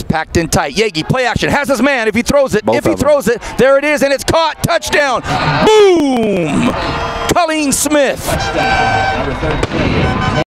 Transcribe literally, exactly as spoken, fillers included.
packed in tight. Yaeggi, play action, has his man. If he throws it, Both if he of them. throws it, there it is, and it's caught. Touchdown. Boom! Colleen Smith.